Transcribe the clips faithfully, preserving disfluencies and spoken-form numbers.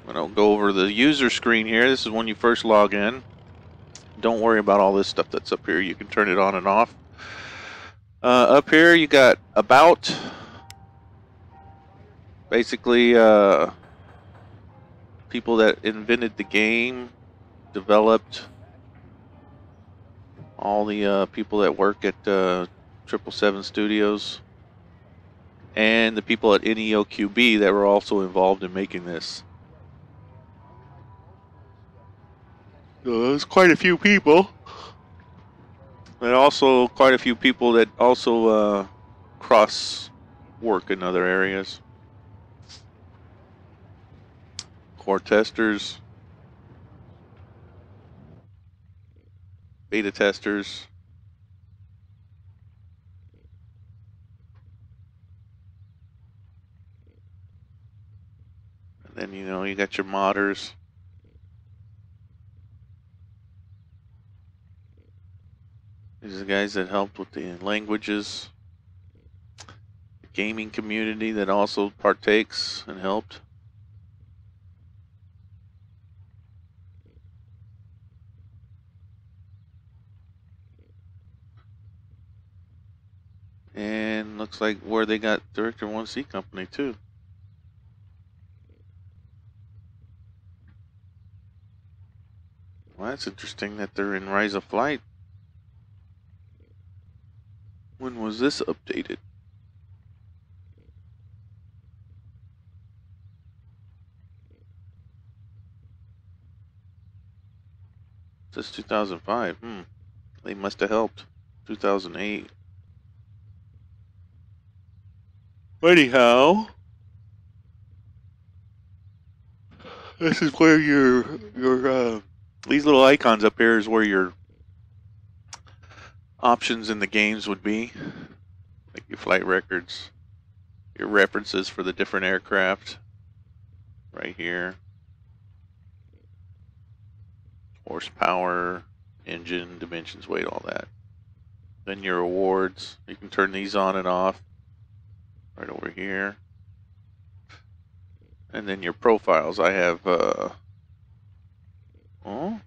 I'm going to go over the user screen here. This is when you first log in. Don't worry about all this stuff that's up here. You can turn it on and off. Uh, up here you got about, basically uh, people that invented the game, developed, all the uh, people that work at uh, triple seven Studios, and the people at N E O Q B that were also involved in making this. So there's quite a few people. And also quite a few people that also uh, cross work in other areas. Core testers, beta testers, and then you know you got your modders. These are the guys that helped with the languages. The gaming community that also partakes and helped. And looks like where they got Director one C Company too. Well, that's interesting that they're in Rise of Flight. When was this updated? This is two thousand five. Hmm. They must have helped. two thousand eight. Anyhow, this is where your your uh, these little icons up here is where your options in the games would be, like your flight records, your references for the different aircraft, right here, horsepower, engine, dimensions, weight, all that. Then your awards, you can turn these on and off, right over here. And then your profiles, I have, uh, oh,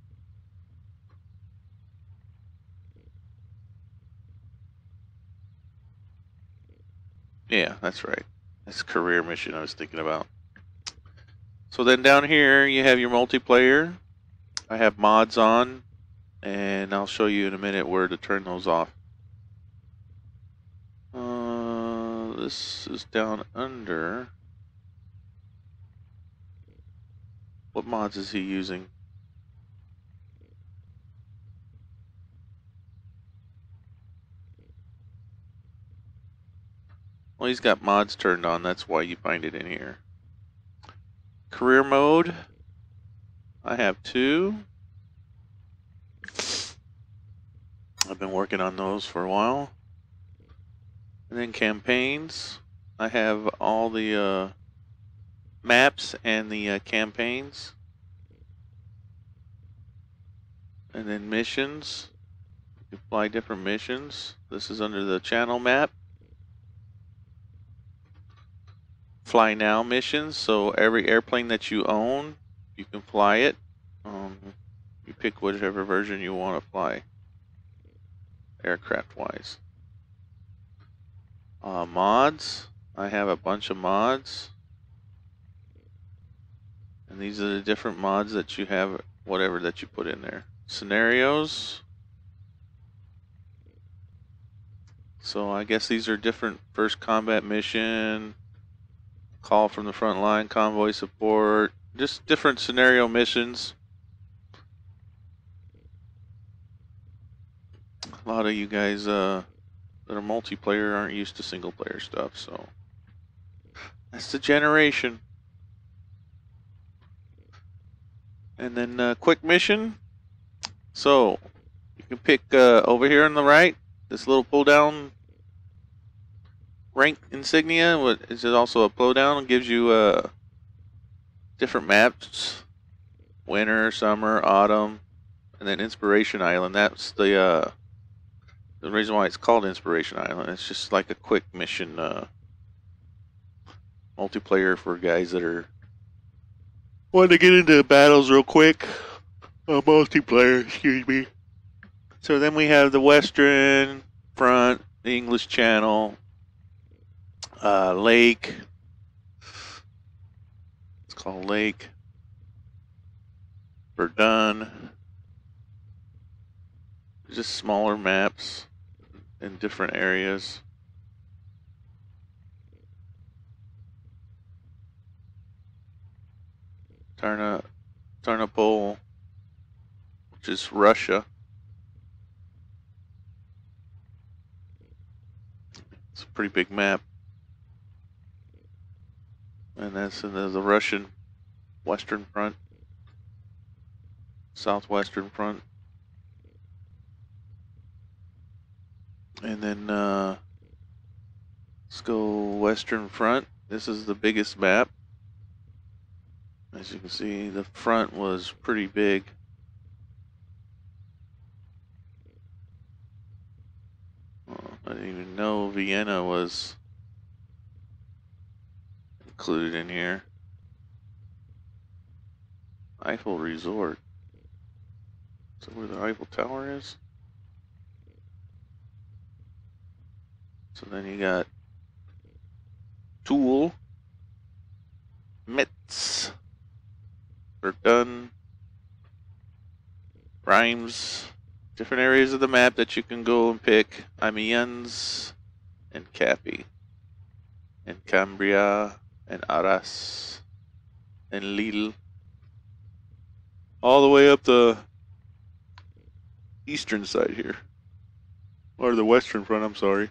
yeah, that's right. That's career mission I was thinking about. So then down here you have your multiplayer. I have mods on, and I'll show you in a minute where to turn those off. Uh, this is down under. What mods is he using? Well, he's got mods turned on, that's why you find it in here. Career mode, I have two. I've been working on those for a while. And then campaigns, I have all the uh, maps and the uh, campaigns. And then missions, you can fly different missions. This is under the channel map. Fly now missions, so every airplane that you own, you can fly it. Um, you pick whichever version you want to fly, aircraft wise. Uh, mods, I have a bunch of mods, and these are the different mods that you have, whatever that you put in there. Scenarios, so I guess these are different. First combat mission, call from the front line, convoy support, just different scenario missions. A lot of you guys uh, that are multiplayer aren't used to single player stuff, so that's the generation. And then uh, quick mission. So you can pick uh, over here on the right, this little pull down rank insignia, what is it also a pull down, it gives you uh, different maps, winter, summer, autumn, and then Inspiration Island. That's the uh, the reason why it's called Inspiration Island. It's just like a quick mission uh, multiplayer for guys that are Want to get into battles real quick. Uh, multiplayer, excuse me. So then we have the Western Front, the English Channel, uh, Lake. It's called Lake. Verdun. Just smaller maps in different areas. Tarna, Tarnopol, which is Russia. It's a pretty big map. And that's in the, the Russian Western Front, Southwestern Front. And then uh, let's go Western Front. This is the biggest map. As you can see, the front was pretty big. Well, I didn't even know Vienna was included in here. Eiffel Resort. Is that where the Eiffel Tower is? So then you got Toul, Metz, Verdun, Reims, different areas of the map that you can go and pick. Amiens and Cappy, and Cambria and Arras and Lille, all the way up the eastern side here, or the western front, I'm sorry.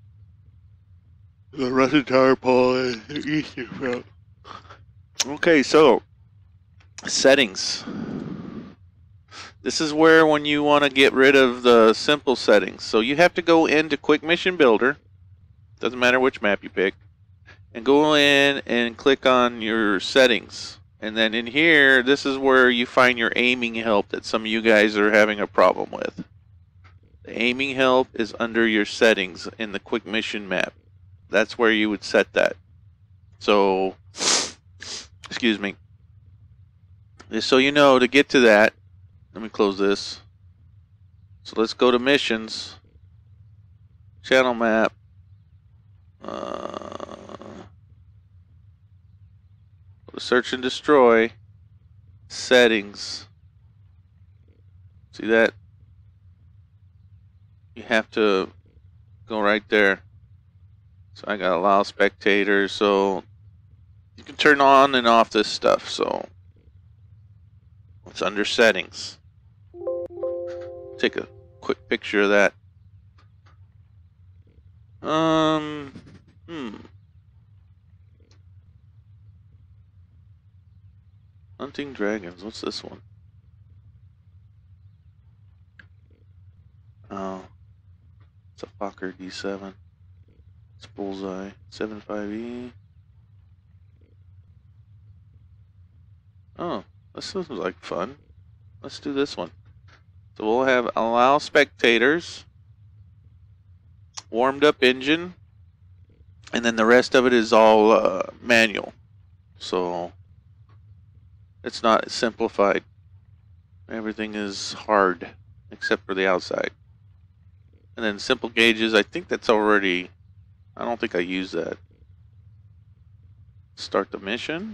The Russian Tower Pole and the eastern front. Okay, so settings. This is where when you want to get rid of the simple settings. So you have to go into Quick Mission Builder. Doesn't matter which map you pick. And go in and click on your settings. And then in here, this is where you find your aiming help that some of you guys are having a problem with. The aiming help is under your settings in the Quick Mission map. That's where you would set that. So, excuse me. Just so you know, to get to that, let me close this. So let's go to missions, channel map, uh, search and destroy, settings. See that? You have to go right there. So I got allow spectators, so you can turn on and off this stuff. So it's under settings. Take a quick picture of that. Um, hmm. Hunting dragons. What's this one? Oh, it's a Fokker D seven. It's Bullseye seven five E. Oh, this sounds like fun. Let's do this one. So we'll have allow spectators, warmed up engine, and then the rest of it is all uh, manual. So it's not simplified. Everything is hard except for the outside. And then simple gauges, I think that's already, I don't think I use that. Start the mission.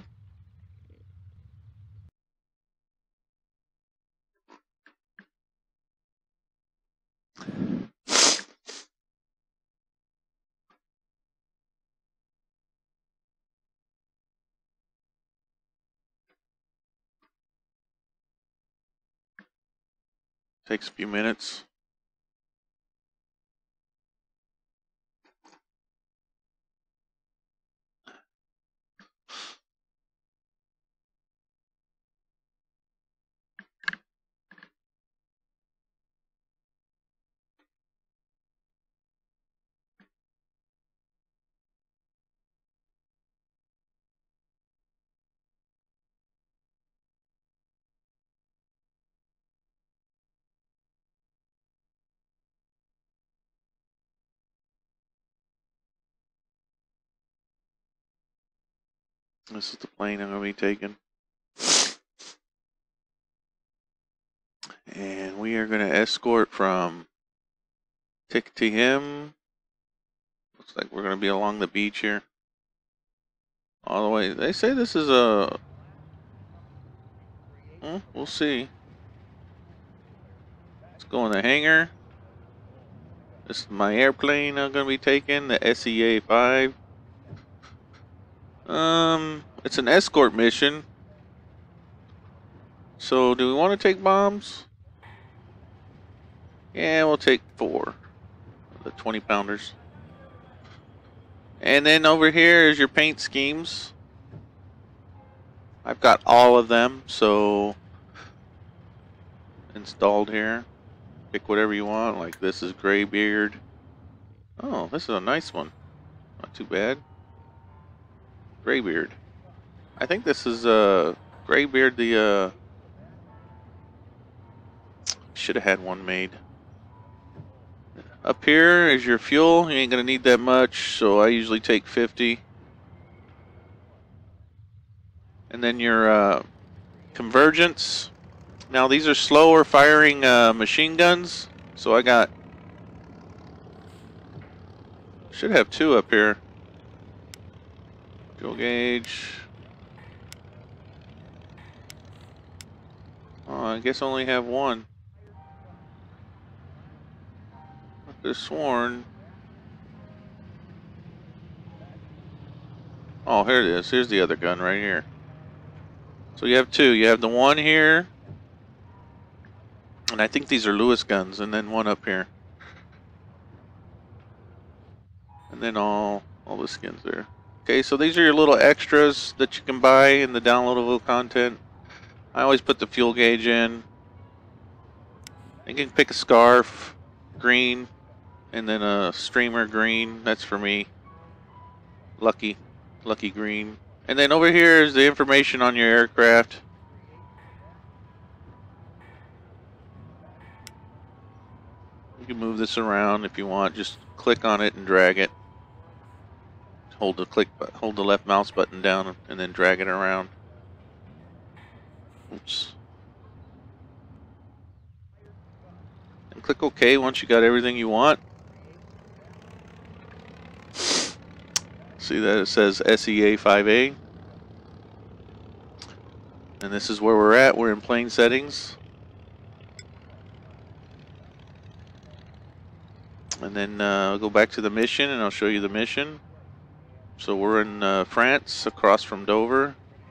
Takes a few minutes. This is the plane I'm going to be taking. we are going to escort from Tiktim. Looks like we're going to be along the beach here. All the way. They say this is a... Well, we'll see. Let's go in the hangar. This is my airplane I'm going to be taking, the S E A five. Um, it's an escort mission. So, do we want to take bombs? Yeah, we'll take four. The twenty pounders. And then over here is your paint schemes. I've got all of them, so installed here. Pick whatever you want, like this is Graybeard. Oh, this is a nice one. Not too bad. Graybeard. I think this is uh, Graybeard the... Uh, should have had one made. Up here is your fuel. You ain't going to need that much, so I usually take fifty. And then your uh, convergence. Now these are slower firing uh, machine guns, so I got... Should have two up here. Fuel gauge. Oh, I guess I only have one. I could have sworn. Oh, here it is. Here's the other gun right here. So you have two. You have the one here. And I think these are Lewis guns. And then one up here. And then all, all the skins there. Okay, so these are your little extras that you can buy in the downloadable content. I always put the fuel gauge in. You can pick a scarf, green, and then a streamer green. That's for me. Lucky, lucky green. And then over here is the information on your aircraft. You can move this around if you want. Just click on it and drag it. Hold the click, hold the left mouse button down, and then drag it around. Oops. And click OK once you got everything you want. See that it says S E A five A. And this is where we're at. We're in plane settings. And then uh, I'll go back to the mission and I'll show you the mission. So we're in uh, France, across from Dover.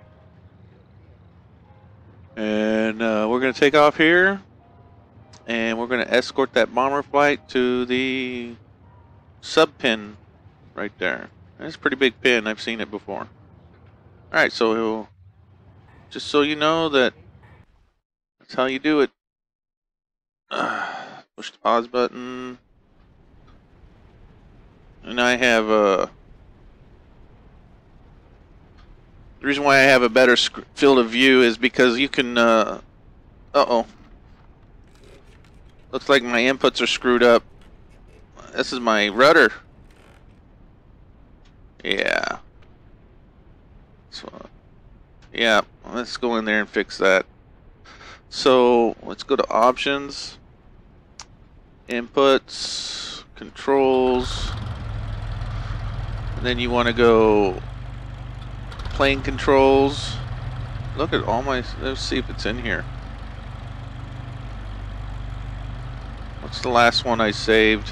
And uh, we're going to take off here. And we're going to escort that bomber flight to the sub pin right there. That's a pretty big pin. I've seen it before. Alright, so just so you know that that's how you do it. Uh, push the pause button. And I have a... The reason why I have a better field of view is because you can... Uh oh. Looks like my inputs are screwed up. This is my rudder. Yeah. So, yeah, let's go in there and fix that. So, let's go to options. Inputs. Controls. And then you want to go... Plane controls. Look at all my... Let's see if it's in here. What's the last one I saved?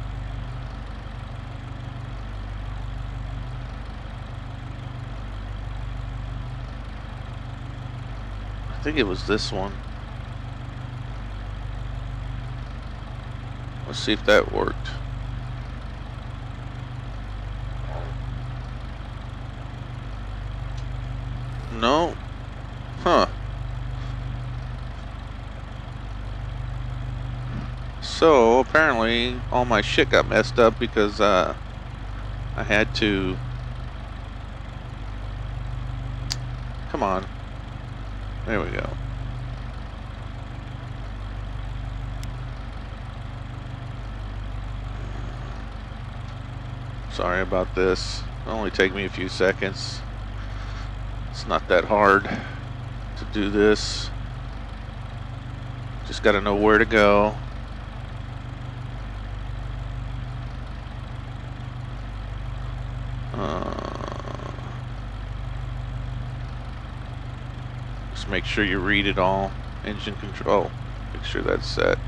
I think it was this one. Let's see if that worked. No. Huh. So apparently all my shit got messed up because uh, I had to... Come on. There we go. Sorry about this. It'll only take me a few seconds. It's not that hard to do this. Just got to know where to go. Uh, just make sure you read it all. Engine control. Make sure that's set.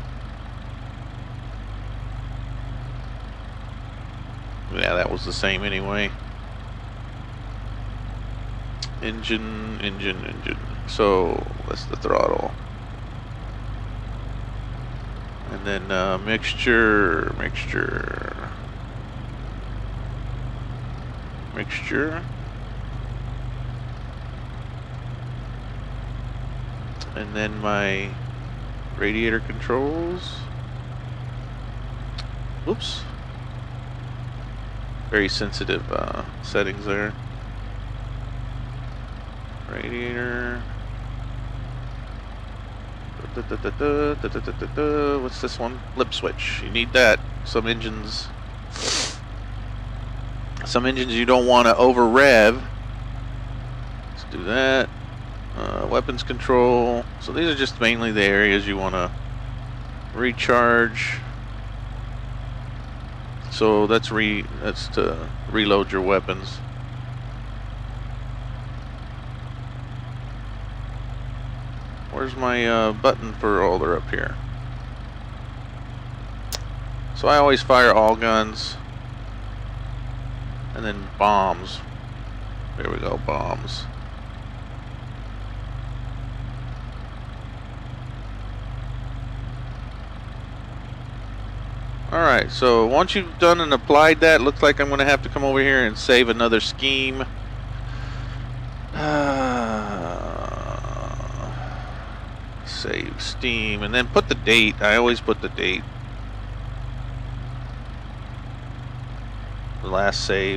Yeah, that was the same anyway. Engine, engine, engine. So that's the throttle. And then uh, mixture, mixture, mixture. And then my radiator controls. Oops. Very sensitive uh, settings there. Radiator. Da, da, da, da, da, da, da, da. What's this one? Lip switch. You need that. Some engines. Some engines you don't want to over rev. Let's do that. Uh, weapons control. So these are just mainly the areas you want to recharge. So that's re that's to reload your weapons. Where's my uh, button for all they're up here? So I always fire all guns, and then bombs. There we go, bombs. Alright, so once you've done and applied that, looks like I'm going to have to come over here and save another scheme. Uh, save Steam, and then put the date. I always put the date. The last save.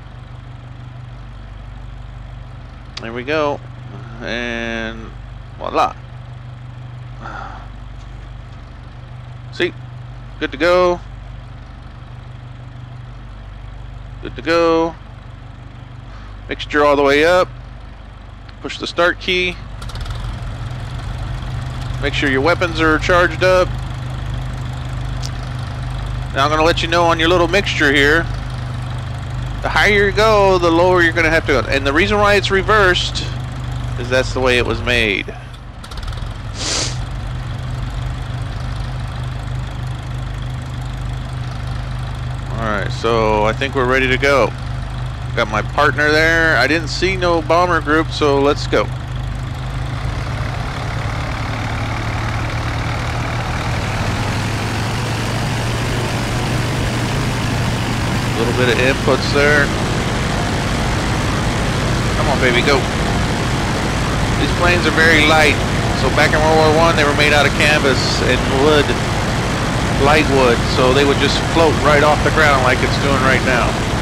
There we go. And voila. See? Good to go. Good to go. Mixture all the way up. Push the start key. Make sure your weapons are charged up. Now I'm going to let you know on your little mixture here. The higher you go, the lower you're going to have to go. And the reason why it's reversed is that's the way it was made. Alright, so I think we're ready to go. Got my partner there. I didn't see no bomber group, so let's go. A little bit of inputs there. Come on, baby, go. These planes are very light. So back in World War One, they were made out of canvas and wood. Light wood, so they would just float right off the ground like it's doing right now.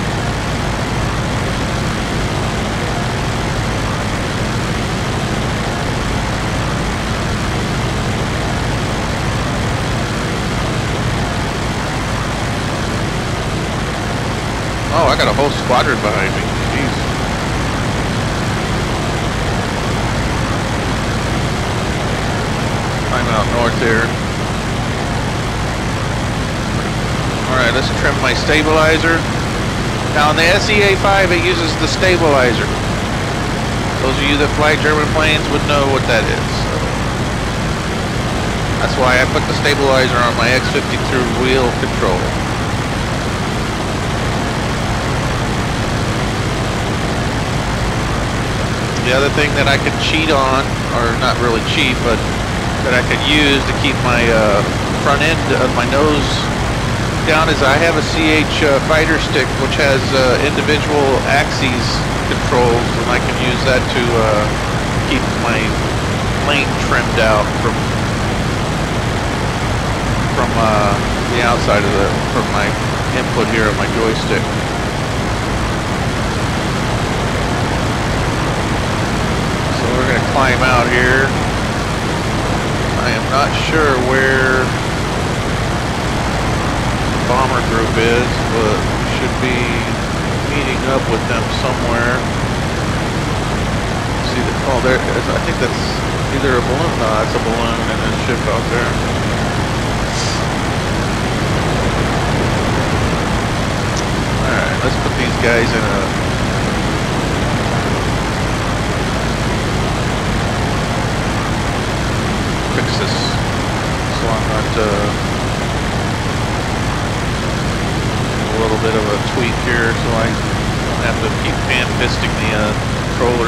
Oh, I got a whole squadron behind me. Jeez. I'm out north here. Alright, let's trim my stabilizer. Now on the S E A five it uses the stabilizer. Those of you that fly German planes would know what that is. That's why I put the stabilizer on my X fifty-two wheel control. The other thing that I could cheat on, or not really cheat, but that I could use to keep my uh, front end of my nose down is I have a C H uh, fighter stick which has uh, individual axes controls, and I can use that to uh, keep my plane trimmed out from from uh, the outside of the from my input here of my joystick. So we're going to climb out here. I am not sure where bomber group is, but we should be meeting up with them somewhere. See the Oh, there is. I think that's either a balloon. No, that's a balloon and a ship out there. Alright, let's put these guys in a... Fix this so I'm not... Uh, a little bit of a tweak here so I don't have to keep fan fisting the uh, controller.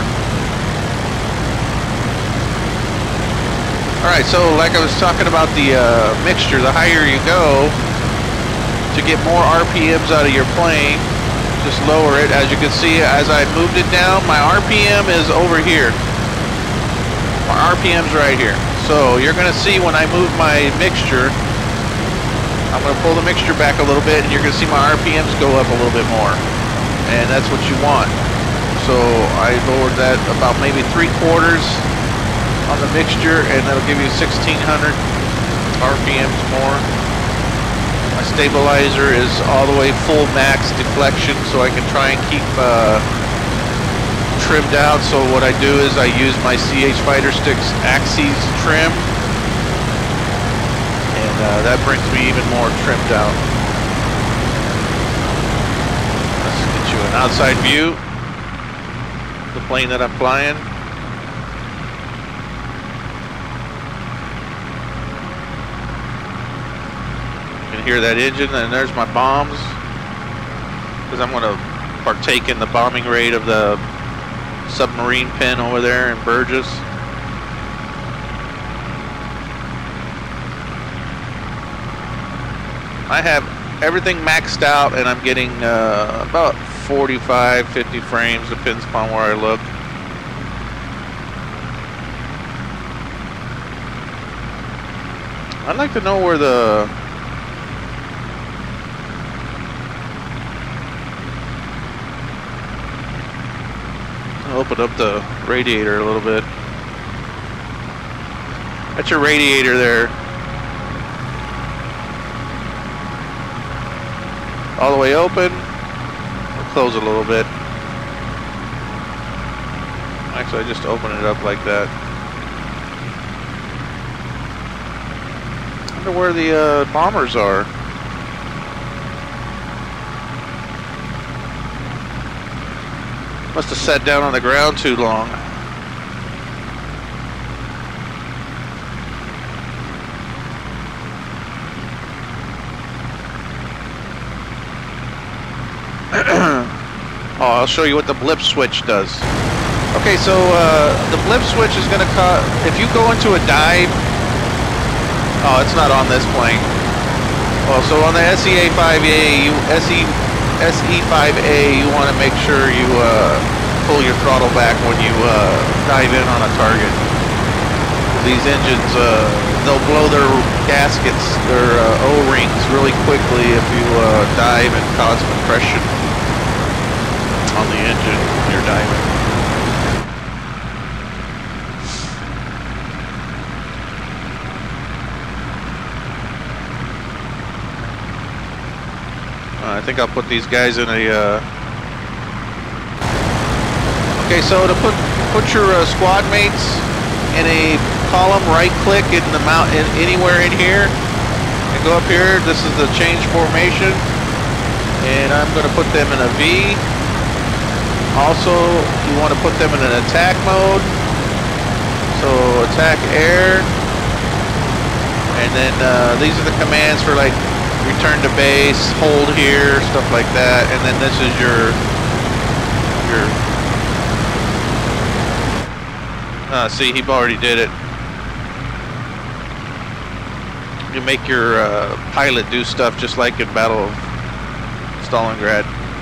Alright, so like I was talking about the uh, mixture, the higher you go, to get more R P Ms out of your plane, just lower it. As you can see, as I moved it down, my R P M is over here. My R P M's right here. So you're going to see when I move my mixture, I'm going to pull the mixture back a little bit, and you're going to see my R P Ms go up a little bit more. And that's what you want. So I lowered that about maybe three quarters on the mixture, and that'll give you sixteen hundred R P Ms more. My stabilizer is all the way full max deflection, so I can try and keep uh, trimmed out. So what I do is I use my C H Fighter Sticks Axes trim, and uh, that brings me even more trimmed out. Let's get you an outside view of the plane that I'm flying. Hear that engine, and there's my bombs, because I'm going to partake in the bombing raid of the submarine pen over there in Burgess. I have everything maxed out, and I'm getting uh, about forty-five, fifty frames, depends upon where I look. I'd like to know where the open up the radiator a little bit. That's your radiator there. All the way open. We'll close it a little bit. Actually, I just open it up like that. I wonder where the uh, bombers are. Must have sat down on the ground too long. Oh, I'll show you what the blip switch does. Okay, so uh, the blip switch is going to cause, if you go into a dive, oh, it's not on this plane. Well, so on the S E A five A, you, S E five A, you want to make sure you uh, pull your throttle back when you uh, dive in on a target. These engines, uh, they'll blow their gaskets, their uh, O-rings really quickly if you uh, dive and cause compression on the engine when you're diving. I think I'll put these guys in a. Uh... Okay, so to put put your uh, squad mates in a column, right-click in the mount in, anywhere in here, and go up here. This is the change formation, and I'm going to put them in a V. Also, you want to put them in an attack mode. So attack air, and then uh, these are the commands for like. Return to base, hold here, stuff like that, and then this is your your. Uh, see, he already did it. You make your uh, pilot do stuff just like in Battle of Stalingrad.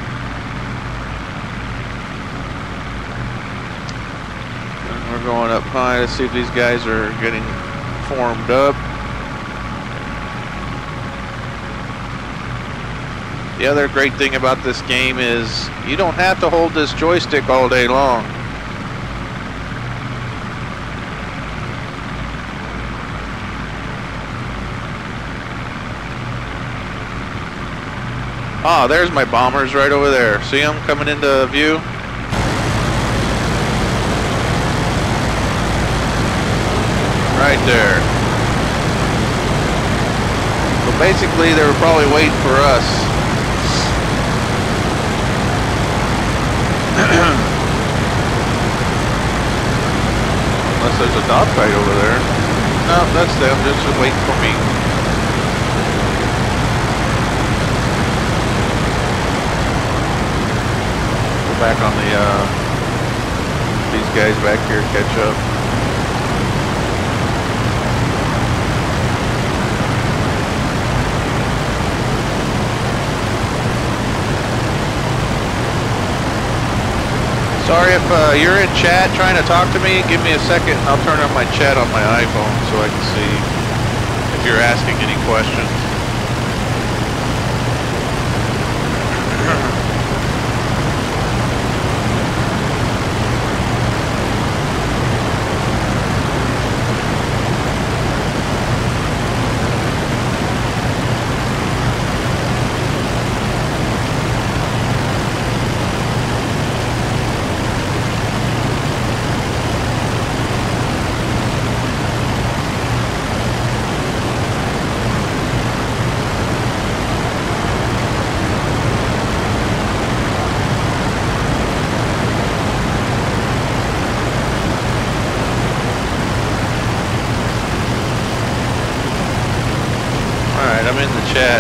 And we're going up high to see if these guys are getting formed up. The other great thing about this game is you don't have to hold this joystick all day long. Ah, there's my bombers right over there. See them coming into view? right there. So basically, they were probably waiting for us. Unless there's a dogfight over there. No, that's them. They're just waiting for me. Go back on the, uh, these guys back here catch up. Sorry if uh, you're in chat trying to talk to me, give me a second and I'll turn on my chat on my iPhone so I can see if you're asking any questions. I'm in the chat.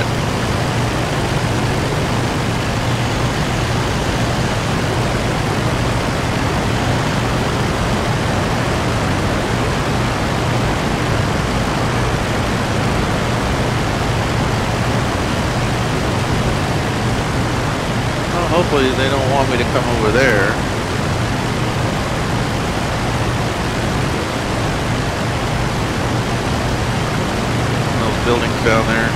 Well, hopefully they don't want me to come over there. Those buildings down there.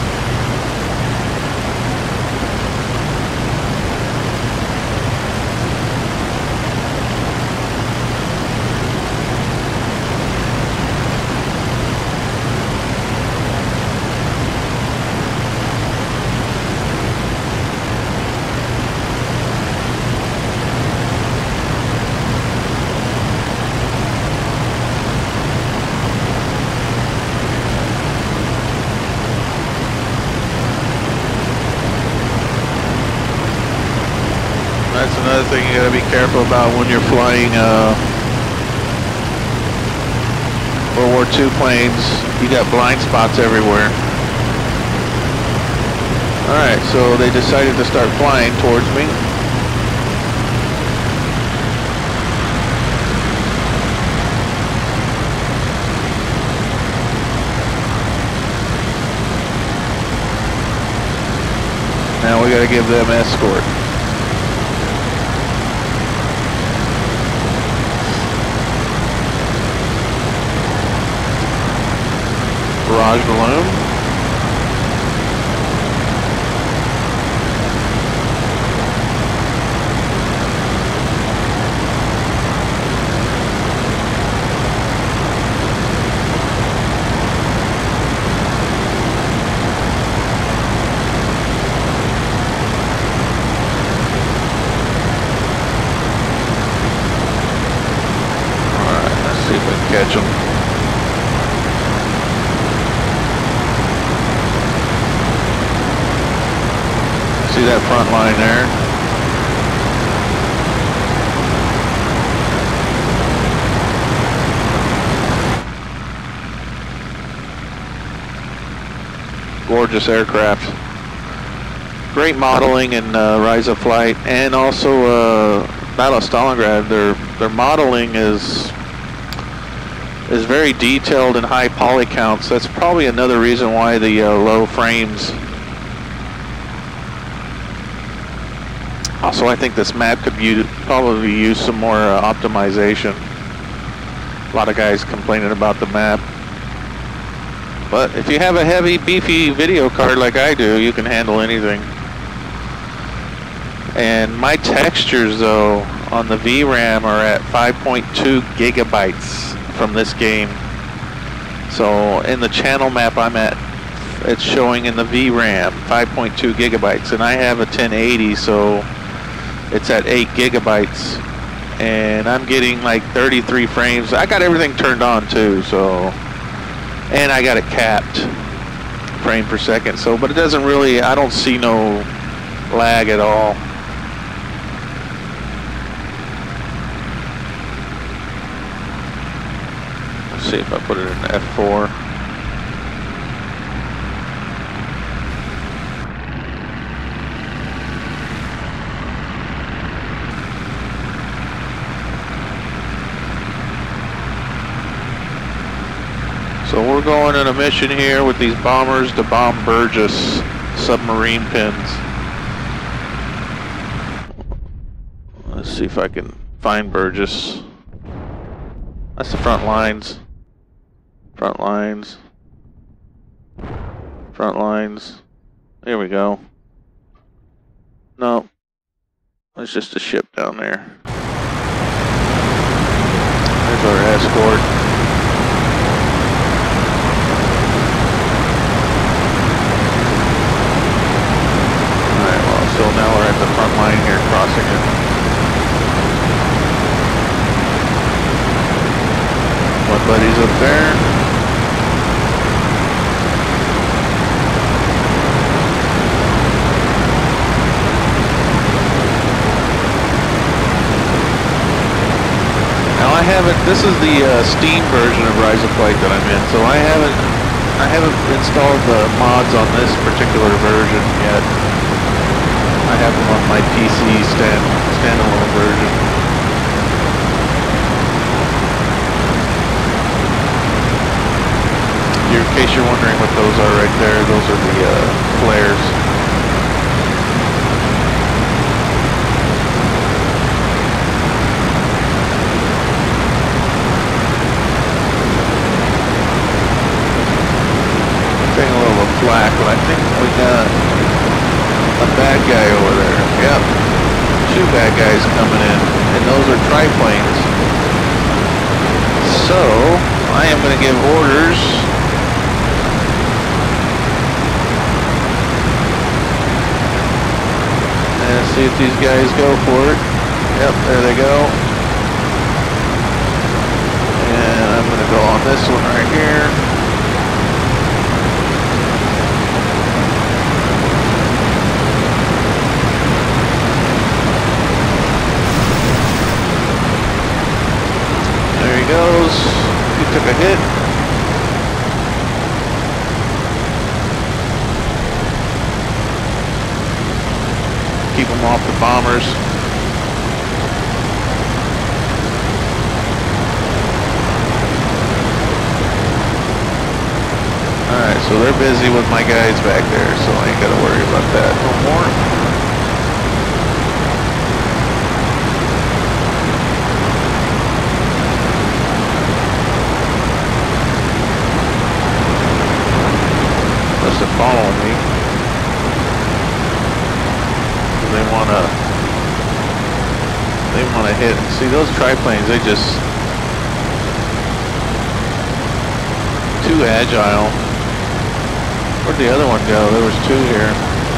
That's another thing you gotta be careful about when you're flying uh, World War Two planes. You got blind spots everywhere. Alright, so they decided to start flying towards me. Now we gotta give them escort. Barrage balloon. Alright, let's see if we can catch them. See that front line there? Gorgeous aircraft. Great modeling in uh, Rise of Flight, and also uh, Battle of Stalingrad. Their their modeling is is very detailed and high poly counts. That's probably another reason why the uh, low frames. Also, I think this map could use, probably use some more uh, optimization. A lot of guys complaining about the map. But if you have a heavy, beefy video card like I do, you can handle anything. And my textures, though, on the V RAM are at five point two gigabytes from this game. So in the channel map I'm at, it's showing in the V RAM five point two gigabytes, and I have a ten eighty, so it's at eight gigabytes, and I'm getting like thirty-three frames. I got everything turned on too, so And I got it capped frame per second. So, but it doesn't really, I don't see no lag at all. Let's see if I put it in F four. So we're going on a mission here with these bombers to bomb Burgess submarine pins. Let's see if I can find Burgess. That's the front lines. Front lines. Front lines. There we go. No. It's just a ship down there. There's our escort. So now we're at the front line here, crossing it. My buddy's up there. Now I haven't, this is the uh, Steam version of Rise of Flight that I'm in, so I haven't, I haven't installed the mods on this particular version yet. I have them on my P C stand, standalone version. In case you're wondering what those are right there, those are the uh, flares. I'm taking a little flack, but I think we got a bad guy over there. Yep. Two bad guys coming in. And those are triplanes. So, I am going to give orders. And see if these guys go for it. Yep, there they go. And I'm going to go on this one right here. Goes. He took a hit. Keep him off the bombers. Alright, so they're busy with my guys back there, so I ain't gotta worry about that no more. To follow me. They wanna they wanna hit. See those triplanes, they just too agile. Where'd the other one go? There was two here.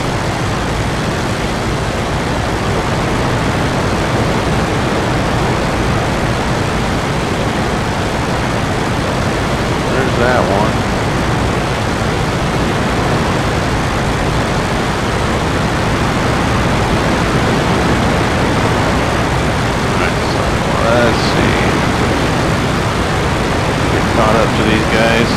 There's that one. Let's see. Get caught up to these guys.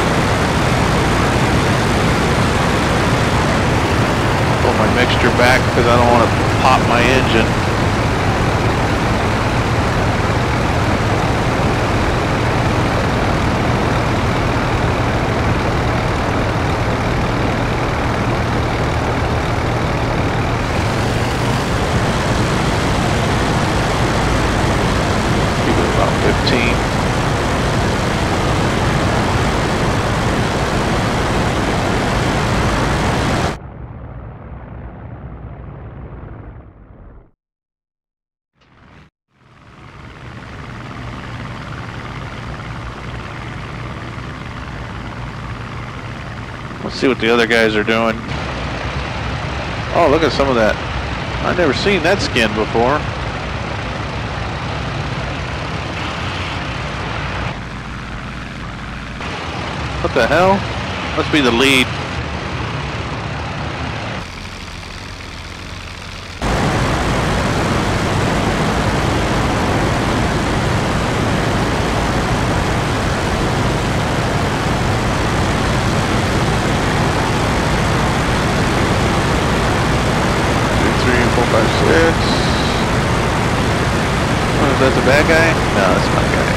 Pull my mixture back because I don't want to pop my engine. Let's see what the other guys are doing. Oh, look at some of that. I've never seen that skin before. What the hell? Must be the lead. Is that the bad guy? No, that's my guy.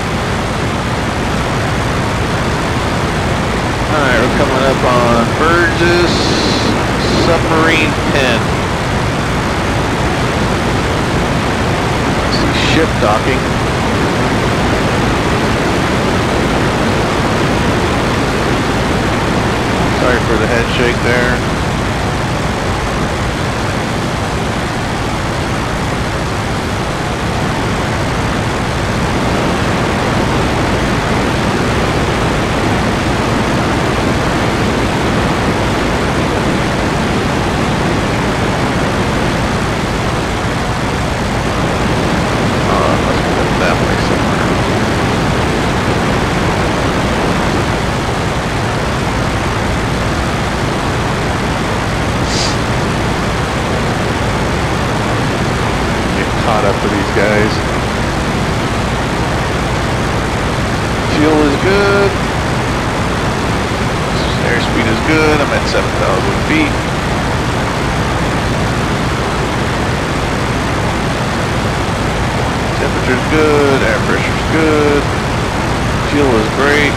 Alright, we're coming up on Burgess Submarine ten. I see ship docking. Sorry for the head shake there. Caught up to these guys. Fuel is good. Airspeed is good. I'm at seven thousand feet. Temperature's good. Air pressure's good. Fuel is great.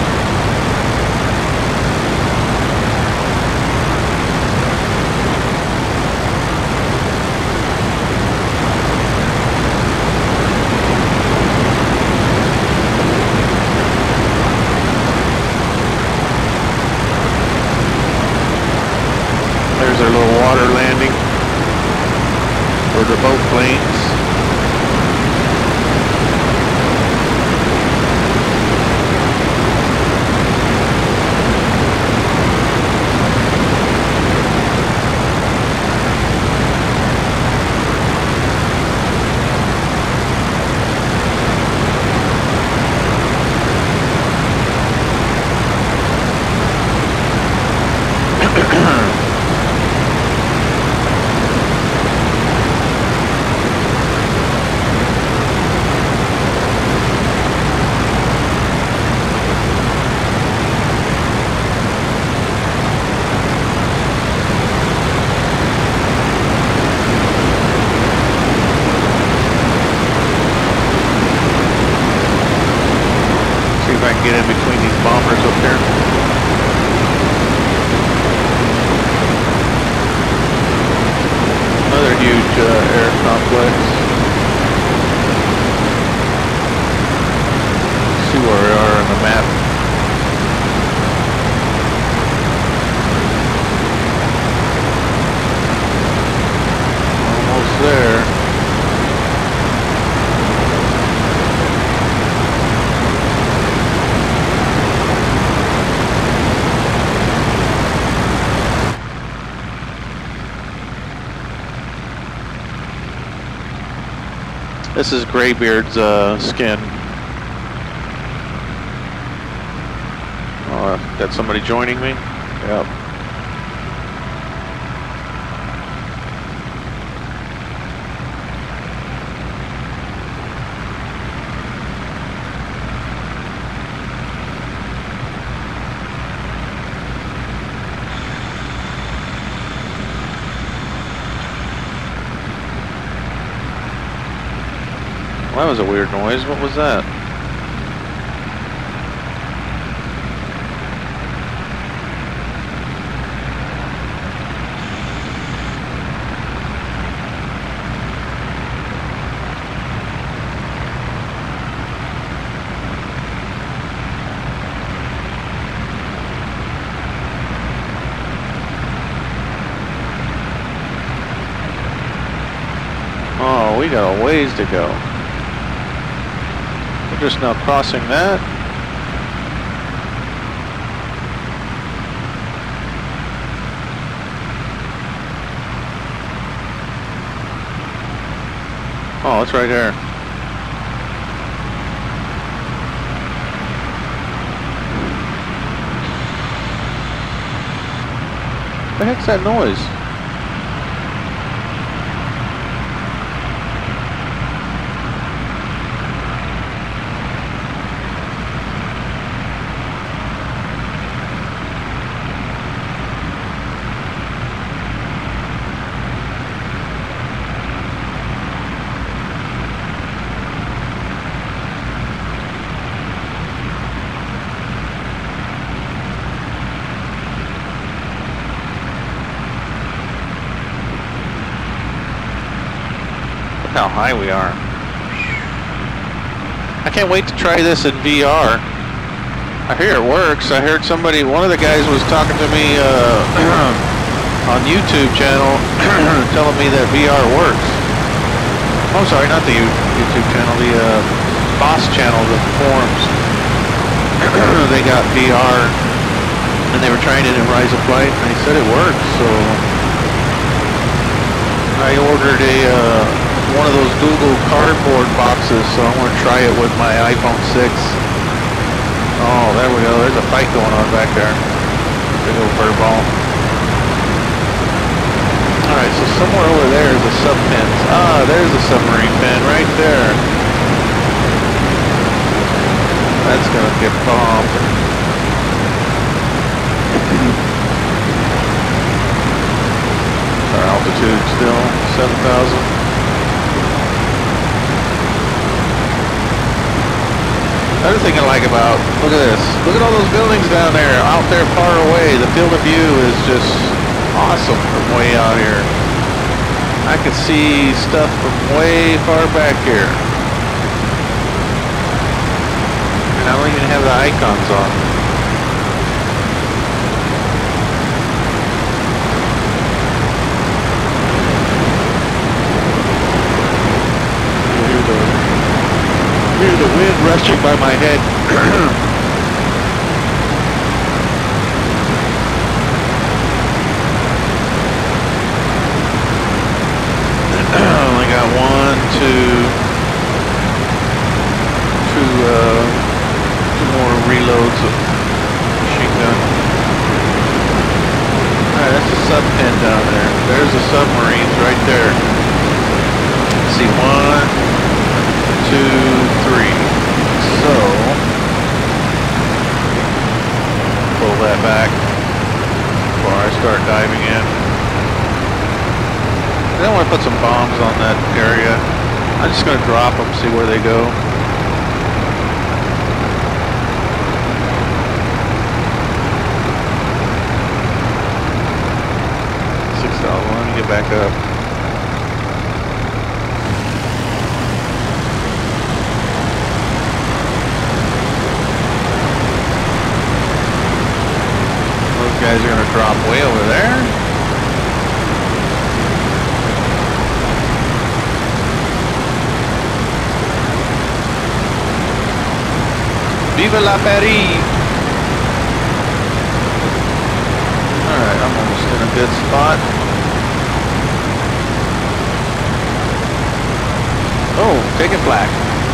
There's our little water landing for the boat planes. Get in between these bombers up there. Another huge uh, air complex. See where we are on the map. Almost there. This is Graybeard's uh, skin. Oh, got somebody joining me? Yep. Well, that was a weird noise. What was that? Oh, we got a ways to go. We're just now crossing that. Oh, it's right here. The heck's that noise? How high we are. I can't wait to try this in V R. I hear it works. I heard somebody, one of the guys was talking to me uh, on YouTube channel telling me that V R works. Oh, sorry, not the YouTube channel, the uh, boss channel, the forums. They got V R and they were trying it in Rise of Flight and they said it works, so I ordered a uh, one of those Google Cardboard boxes, so I'm going to try it with my iPhone six. Oh, there we go. There's a fight going on back there. Big old fur ball. Alright, so somewhere over there is a sub pen. Ah, there's a submarine pen right there. That's going to get bombed. Our altitude still seven thousand. Another thing I like about, look at this, look at all those buildings down there, out there far away. The field of view is just awesome from way out here. I can see stuff from way far back here. And I don't even have the icons on. Hear the wind rushing by my head. Only got one, two, two, uh, two more reloads of machine gun. Alright, that's a sub pen down there. There's the submarines right there. Let's see, one, two, three. So, pull that back before I start diving in. I don't want to put some bombs on that area. I'm just going to drop them, see where they go. six thousand, let me get back up. Guys are going to drop way over there. Viva la Paris! Alright, I'm almost in a good spot. Oh, taking flak.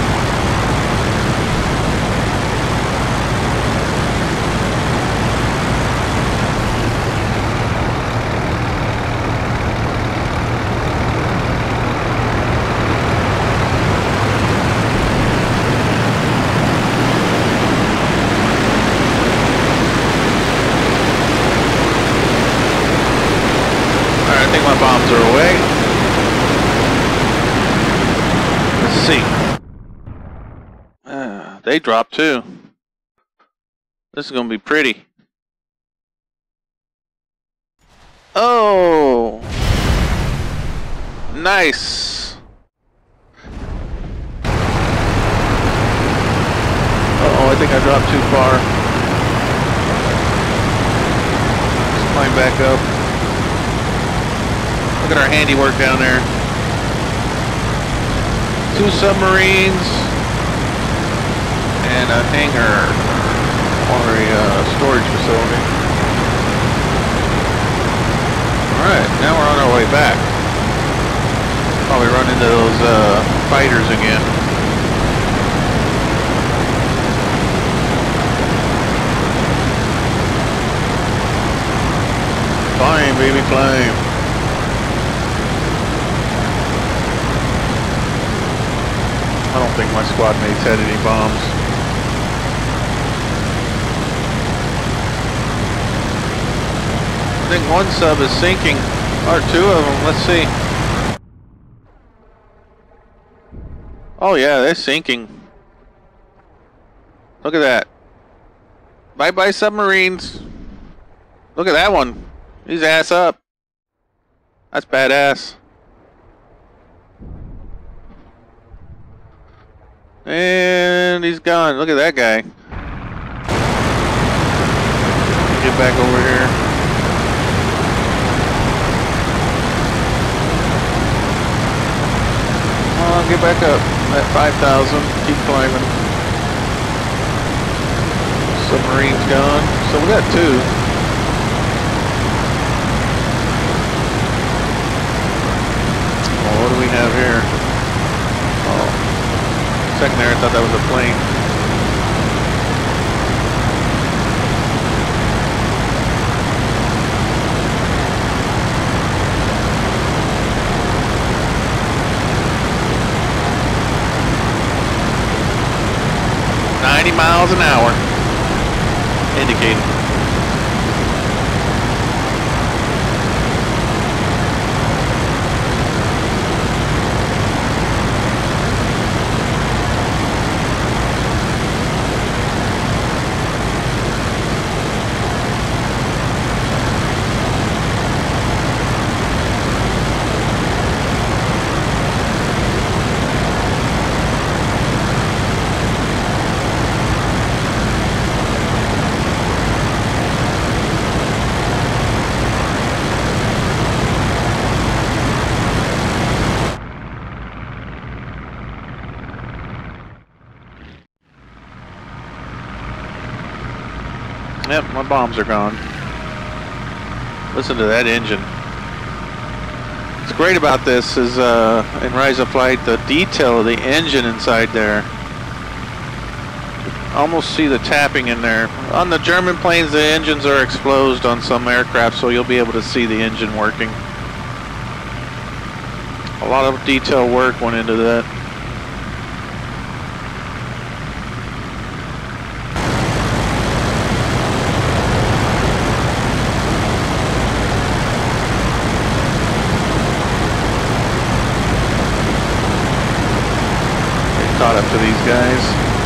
My bombs are away. Let's see. Uh, they dropped too. This is going to be pretty. Oh! Nice! Uh-oh, I think I dropped too far. Let's climb back up. Look at our handiwork down there. Two submarines and a hangar or a uh, storage facility. Alright, now we're on our way back. Probably run into those uh, fighters again. Fine, climb. I don't think my squad mates had any bombs. I think one sub is sinking, or two of them. Let's see. Oh yeah, they're sinking. Look at that. Bye bye submarines. Look at that one. He's ass up. That's badass. And he's gone. Look at that guy. Get back over here. Oh, get back up at five thousand. Keep climbing. Submarine's gone. So we got two. Oh, what do we have here? Oh. Second there, I thought that was a plane. ninety miles an hour. Indicated. Yep, my bombs are gone. Listen to that engine. What's great about this is uh, in Rise of Flight, the detail of the engine inside there. Almost see the tapping in there. On the German planes, the engines are exposed on some aircraft, so you'll be able to see the engine working. A lot of detail work went into that. Caught up to these guys.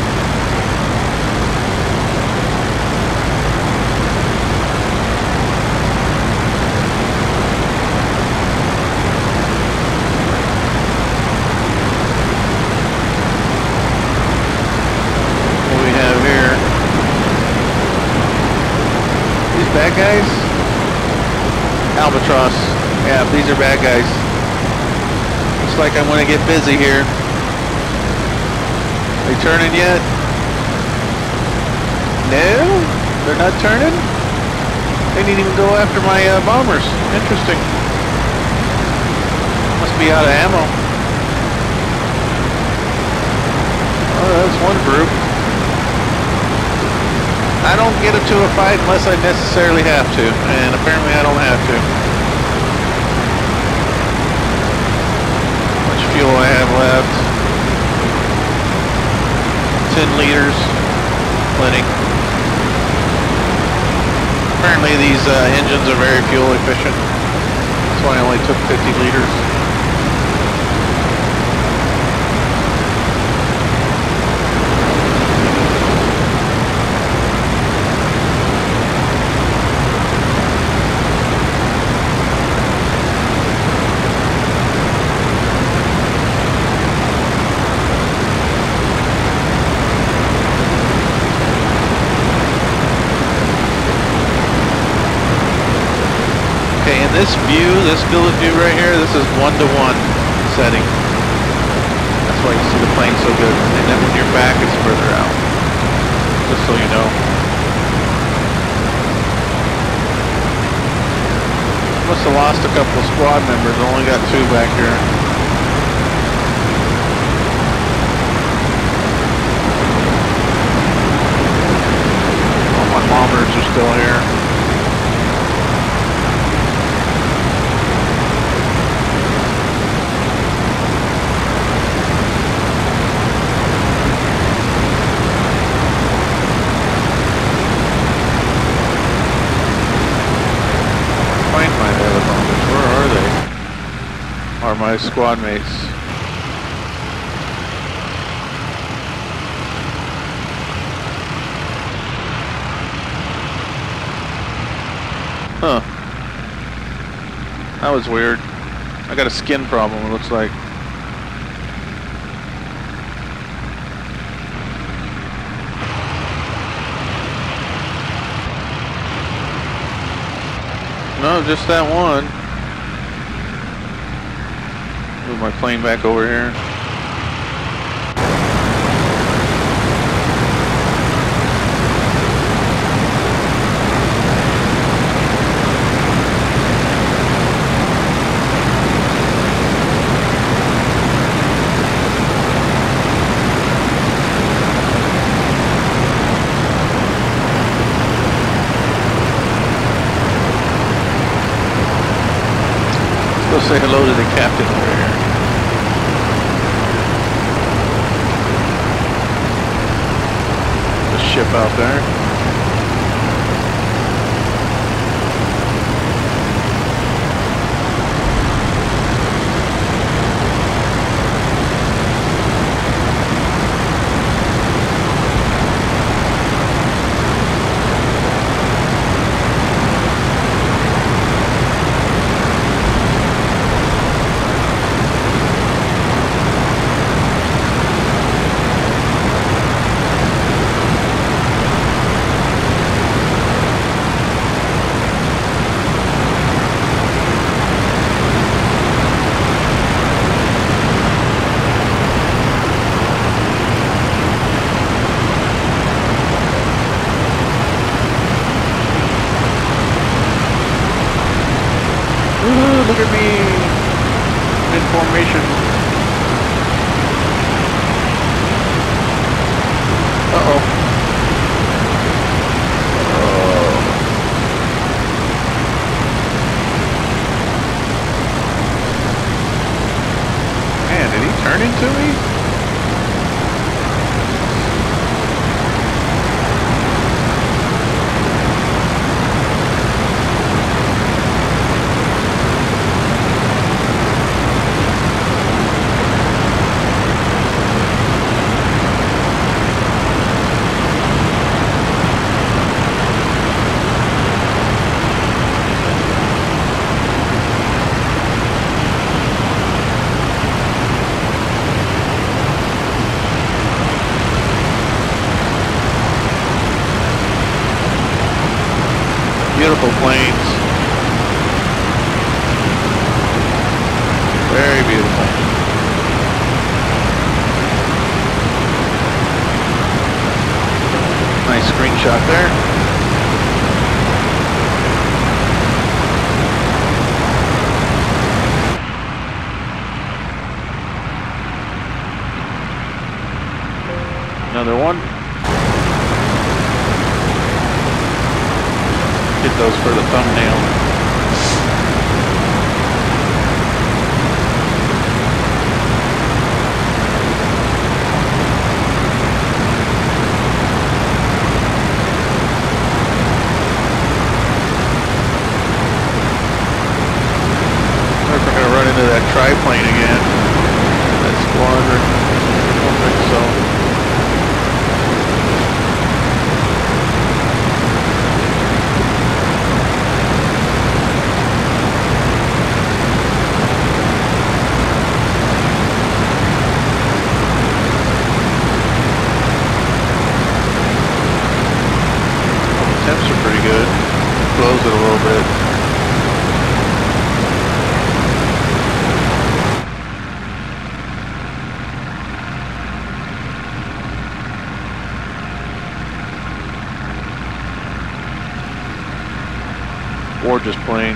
What do we have here? These bad guys? Albatross. Yeah, these are bad guys. Looks like I'm gonna get busy here. They turning yet? No? They're not turning? They didn't even go after my uh, bombers. Interesting. Must be out of ammo. Oh, that's one group. I don't get into a fight unless I necessarily have to, and apparently I don't have to. How much fuel I have left? ten liters, plenty. Apparently these uh, engines are very fuel efficient. That's why I only took fifty liters. This view, this billet view right here, this is one-to-one setting. That's why you see the plane so good. And then when you're back, it's further out. Just so you know. Must have lost a couple of squad members. Only got two back here. All my bombers are still here. my squad mates. Huh. That was weird. I got a skin problem, it looks like. No, just that one. Move my plane back over here. Let's go say hello to the captain over here. The ship out there. Look at me in formation. Uh-oh. Oh. Man, did he turn into me? Beautiful planes. Very beautiful. Nice screenshot there. Another one. Get those for the thumbnail. I wonder if we're going to run into that triplane again. That squadron. I don't think so. Temps are pretty good. Blows it a little bit. Gorgeous plane.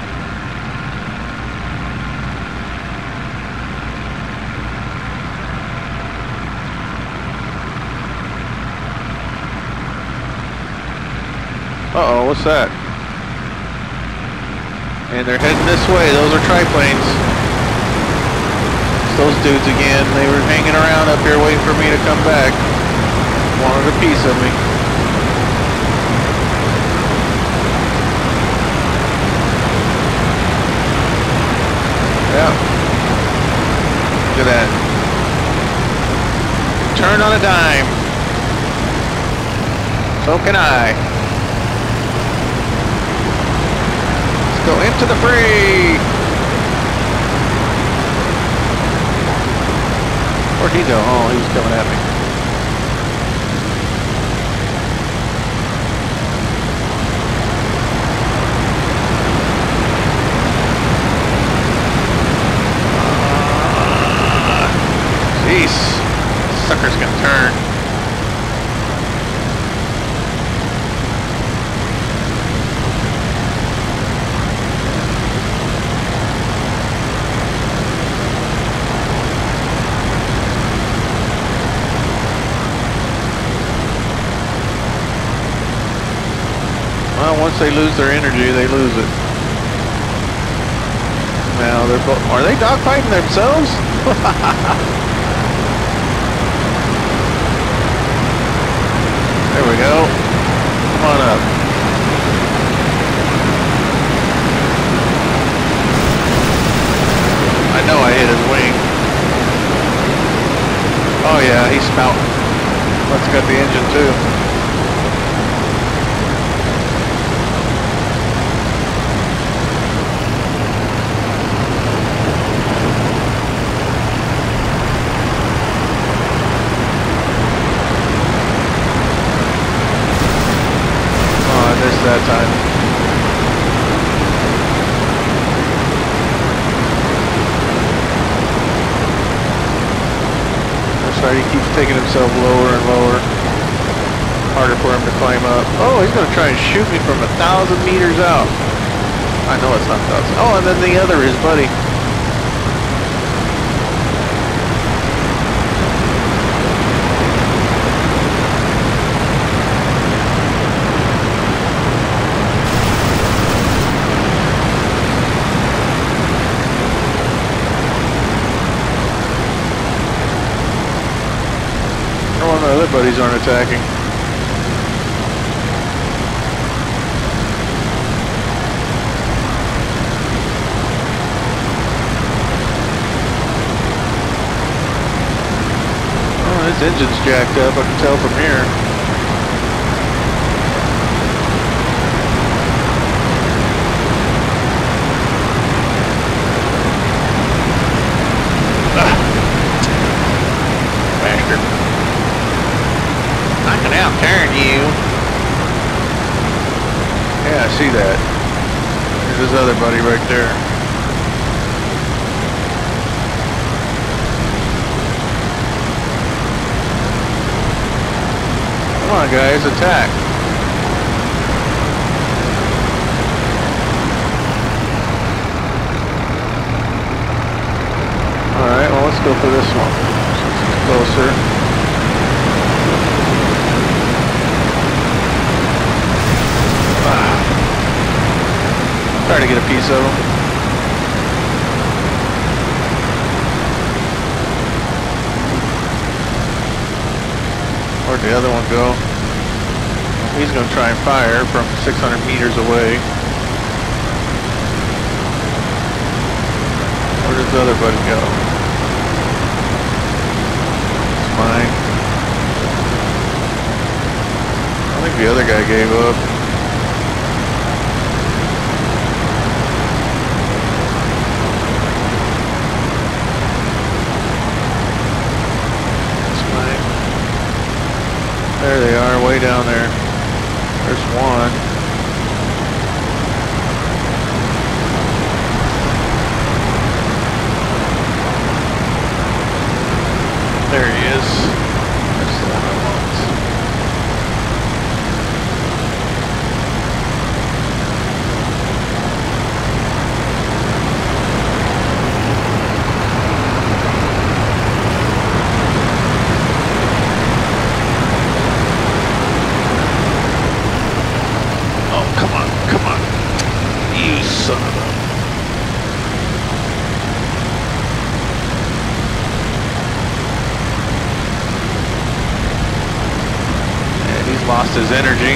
Uh-oh, what's that? And they're heading this way. Those are triplanes. It's those dudes again. They were hanging around up here waiting for me to come back. Wanted a piece of me. Yeah. that. Turn on a dime. So can I. Let's go into the free. Where'd he go? Oh, he was coming at me. Jeez, sucker's gonna turn. Well, once they lose their energy, they lose it. Now they're both, are they dogfighting themselves? There we go. Come on up. I know I hit his wing. Oh yeah, he's spouting. Let's got the engine too. That time. That's right, he keeps taking himself lower and lower. Harder for him to climb up. Oh, he's gonna try and shoot me from a thousand meters out. I know it's not a thousand. Oh, and then the other, his buddy. The other buddies aren't attacking. Oh, his engine's jacked up, I can tell from here. Ah. Bastard. I can out-turn you. Yeah, I see that. There's his other buddy right there. Come on, guys, attack. Alright, well, let's go for this one. Since it's closer. Try to get a piece of them. Where'd the other one go? He's going to try and fire from six hundred meters away. Where does the other buddy go? It's mine. I think the other guy gave up. There they are, way down there. There's one. There he is. That's the one I want. Son of a... Yeah, he's lost his energy.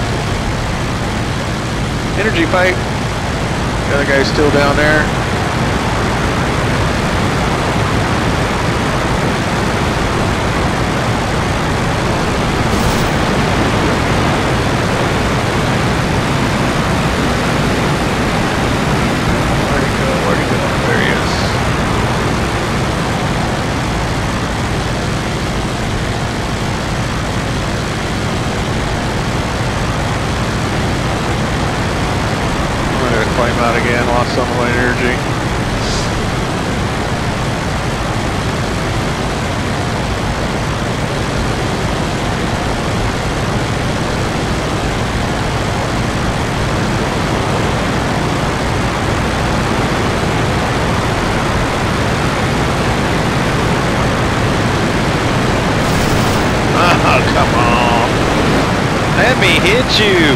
Energy fight. The other guy's still down there. him out again. Lost some of my energy. Come on. Let me hit you.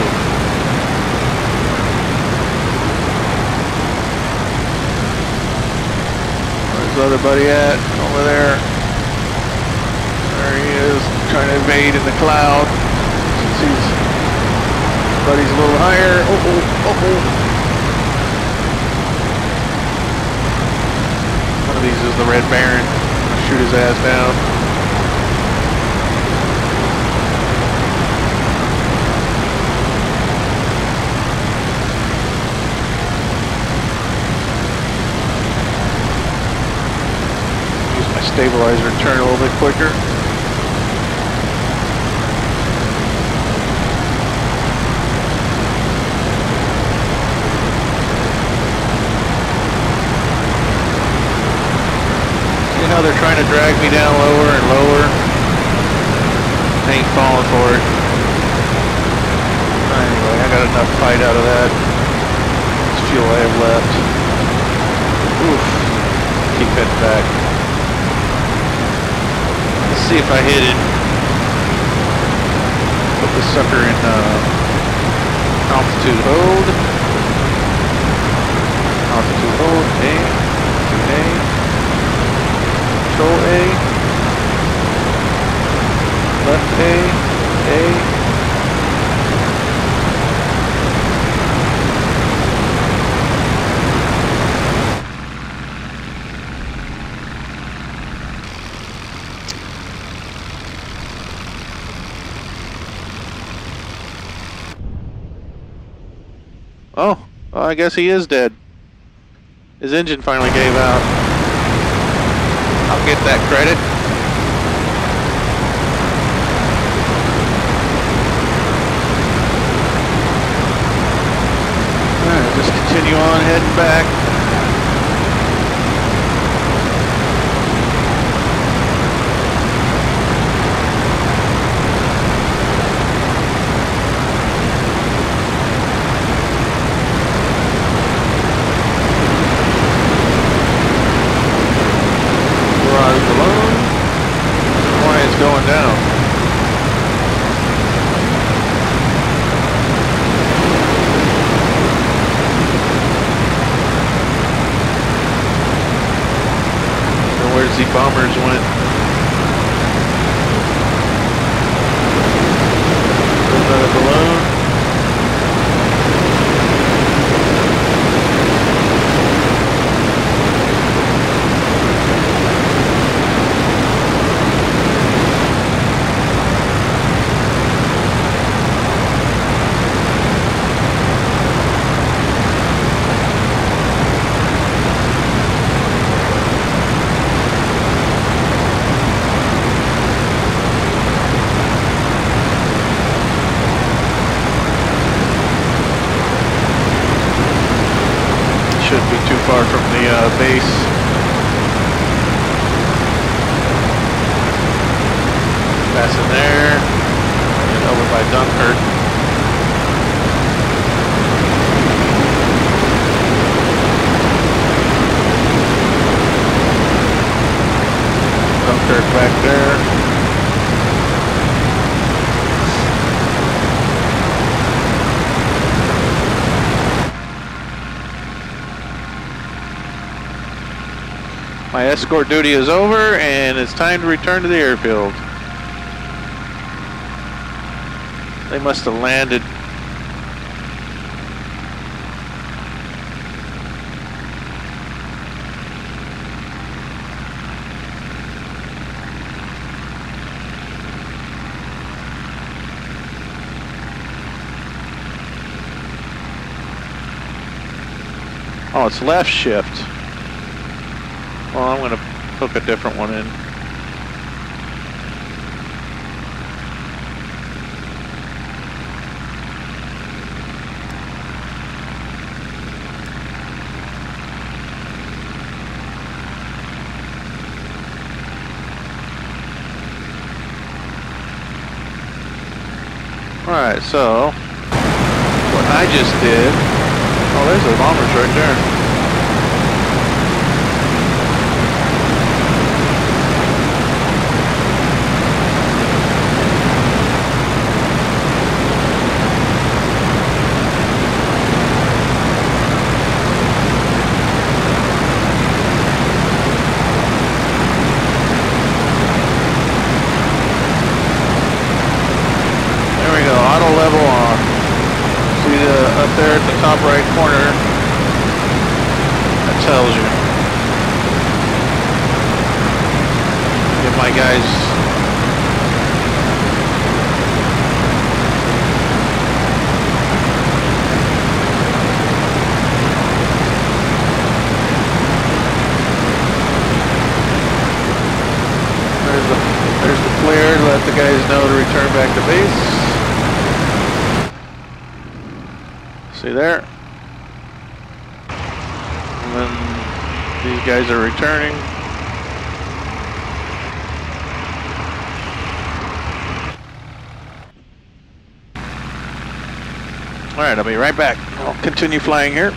Where's the other buddy at? Over there. There he is, trying to evade in the cloud. Since he's buddy's a little higher. Oh oh, oh oh. One of these is the Red Baron. I'll shoot his ass down. Stabilizer and turn a little bit quicker. See how they're trying to drag me down lower and lower? I ain't falling for it. Anyway, I got enough fight out of that. This fuel I have left. Oof. Keep heading back. See if I hit it. Put the sucker in uh, altitude hold. Altitude hold. A. A. Control A. Left A. A. Oh, well, I guess he is dead. His engine finally gave out. I'll get that credit. Alright, just continue on heading back. Going down. And where's the bombers went? There's another balloon. Shouldn't be too far from the uh, base. Passing there, and over by Dunkirk. Dunkirk back there. My escort duty is over, and it's time to return to the airfield. They must have landed. Oh, it's left shift. Well, I'm going to hook a different one in. Alright, so what I just did, oh, there's the bombers right there. Auto level on. See the up there at the top right corner? That tells you. Get my guys. There's the there's the flare to let the guys know to return back to base. See there? And then these guys are returning. Alright, I'll be right back. I'll continue flying here.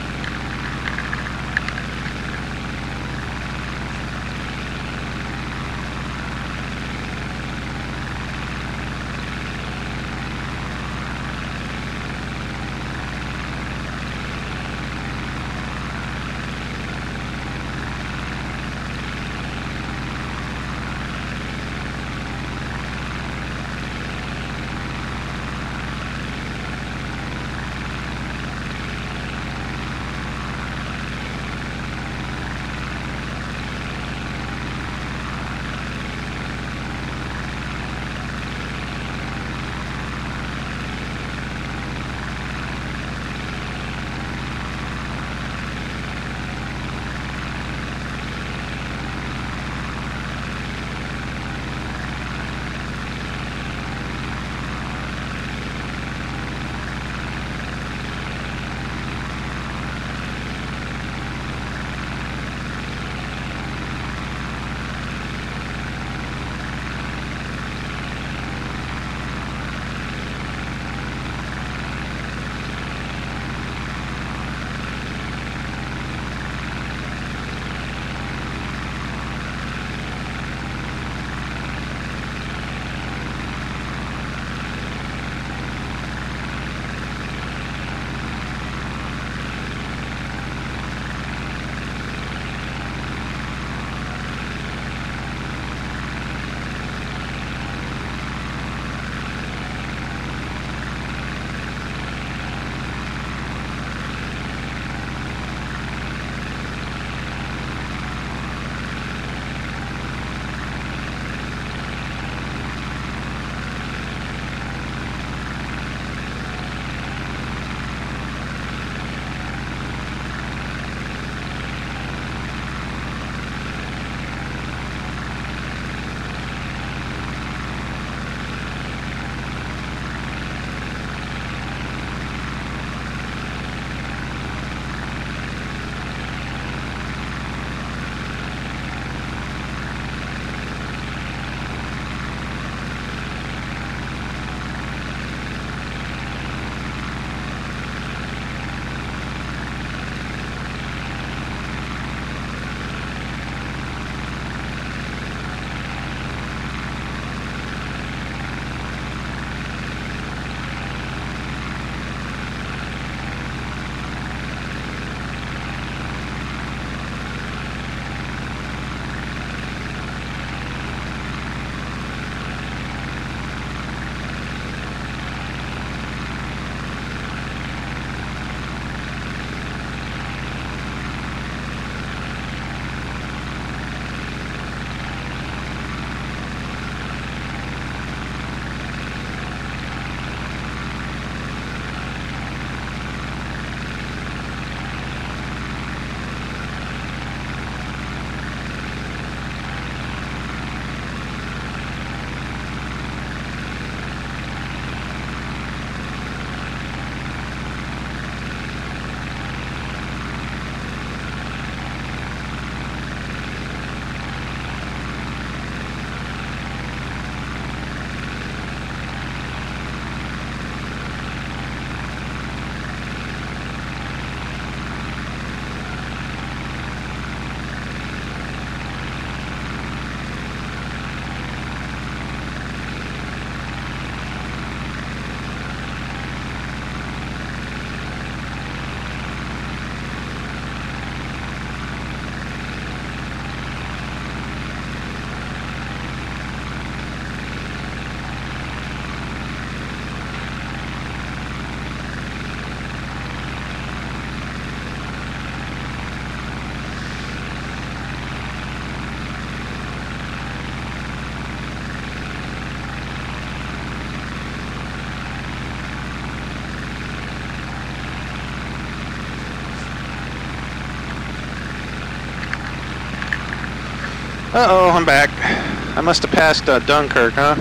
Uh-oh, I'm back. I must have passed uh, Dunkirk, huh?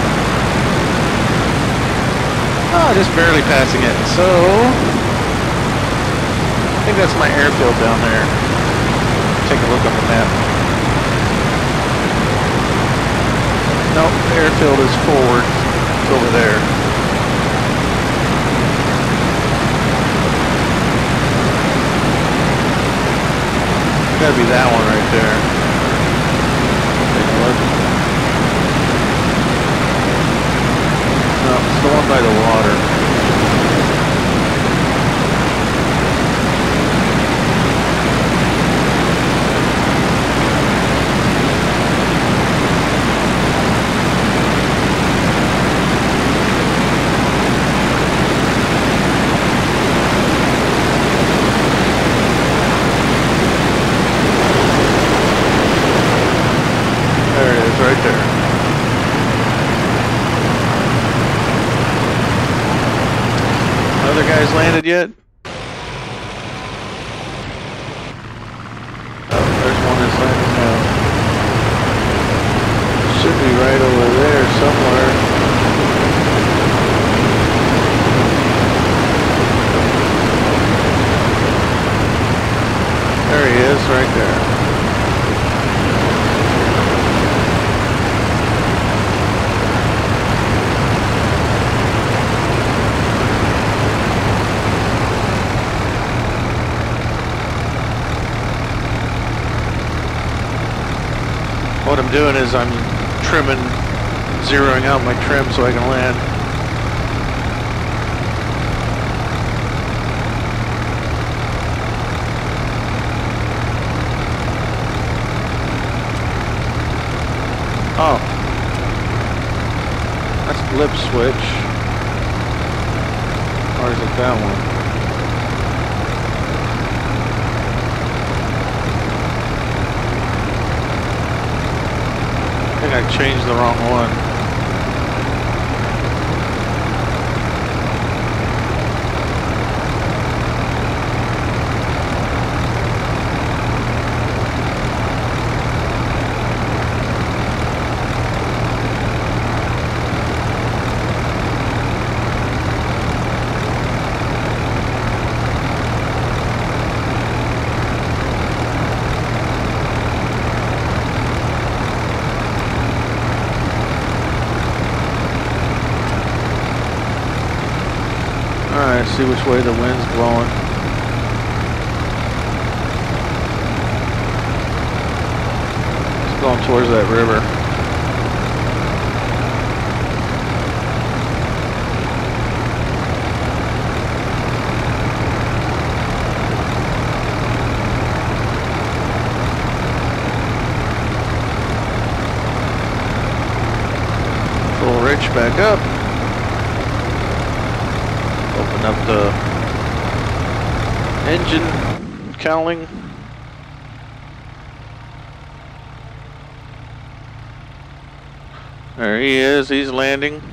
Oh, just barely passing it. So, I think that's my airfield down there. Take a look on the map. Nope, the airfield is forward. It's over there. Gotta be that one right there. Take a look. No, it's the one by the water. Right there. Other guys landed yet? Oh, there's one that's landing now. Should be right over there somewhere. There he is, right there. What I'm doing is I'm trimming, zeroing out my trim so I can land. Oh, that's blip switch. Or is it that one? I think I changed the wrong one. Alright, see which way the wind's blowing. It's going towards that river. Pull Rich back up. Open up the engine cowling. There he is, he's landing.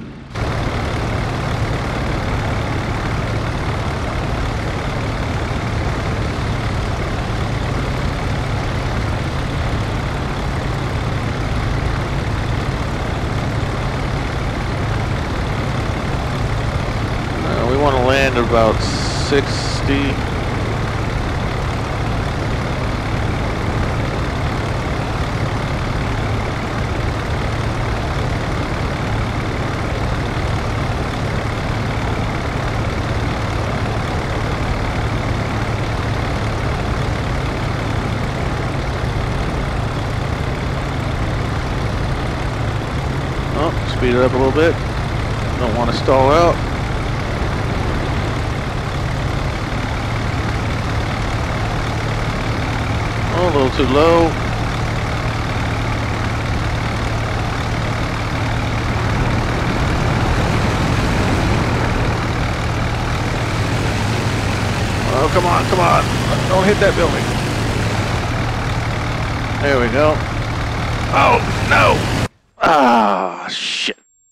Uh, we want to land at about sixty. Speed it up a little bit. Don't want to stall out. Oh, a little too low. Oh, come on, come on. Don't hit that building. There we go. Oh, no. Ah, shit.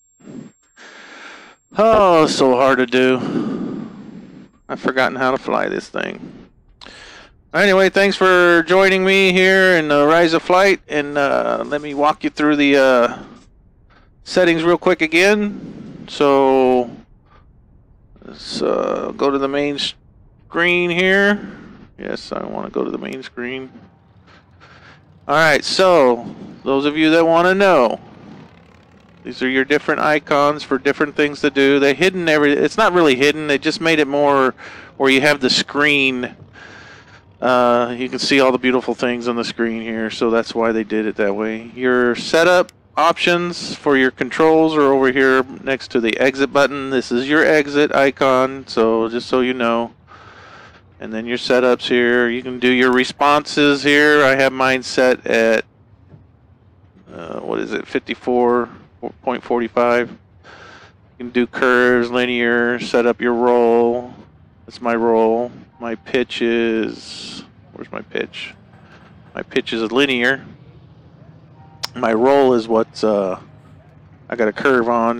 Oh, so hard to do. I've forgotten how to fly this thing. Anyway, thanks for joining me here in uh, Rise of Flight, and uh, let me walk you through the uh, settings real quick again. So let's uh, go to the main screen here. Yes, I want to go to the main screen. Alright, so those of you that want to know, these are your different icons for different things to do. They hidden every. It's not really hidden. They just made it more where you have the screen. Uh, you can see all the beautiful things on the screen here, so that's why they did it that way. Your setup options for your controls are over here next to the exit button. This is your exit icon, so just so you know. And then your setups here. You can do your responses here. I have mine set at uh, what is it, fifty-four point four five. You can do curves, linear, set up your roll. That's my roll. My pitch is, where's my pitch? My pitch is linear. My roll is what uh, I got a curve on.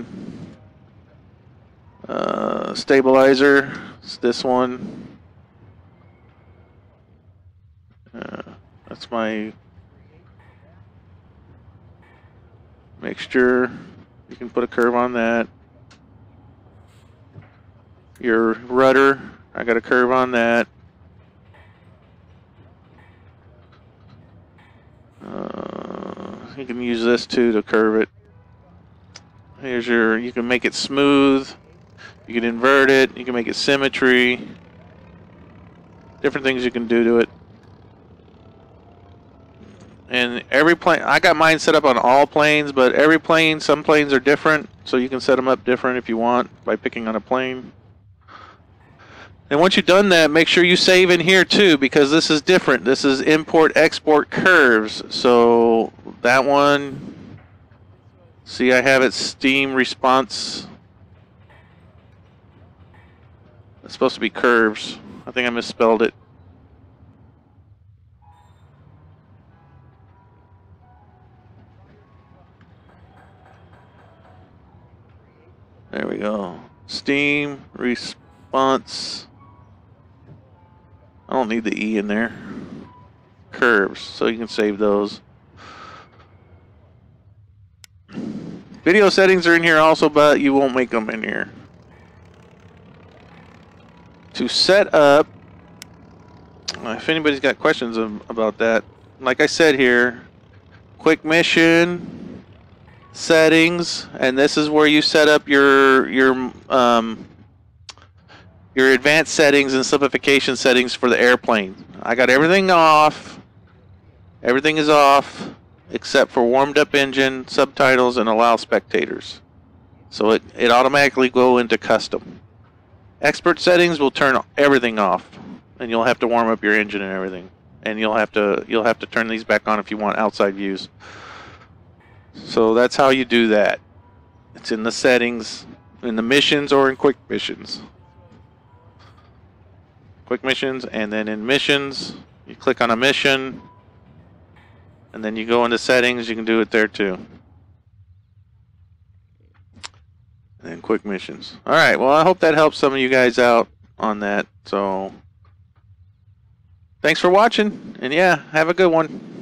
Uh, stabilizer, it's this one. Uh, that's my mixture. You can put a curve on that. Your rudder, I got a curve on that. Uh, you can use this too to curve it. Here's your, you can make it smooth. You can invert it. You can make it symmetry. Different things you can do to it. And every plane, I got mine set up on all planes, but every plane, some planes are different, so you can set them up different if you want by picking on a plane. And once you've done that, make sure you save in here too, because this is different. This is import export curves. So that one, see, I have it steam response. It's supposed to be curves. I think I misspelled it. There we go. Steam response. I don't need the E in there. Curves, so you can save those. Video settings are in here also, but you won't make them in here. To set up, if anybody's got questions about that, like I said here, quick mission, settings, and this is where you set up your your um, your advanced settings and simplification settings for the airplane. I got everything off. Everything is off except for warmed up engine, subtitles, and allow spectators. So it, it automatically go into custom. Expert settings will turn everything off, and you'll have to warm up your engine and everything. And you'll have to you'll have to turn these back on if you want outside views. So that's how you do that. It's in the settings, in the missions, or in quick missions. Quick missions, and then in missions, you click on a mission, and then you go into settings. You can do it there too. And then quick missions. All right. Well, I hope that helps some of you guys out on that. So, thanks for watching, and yeah, have a good one.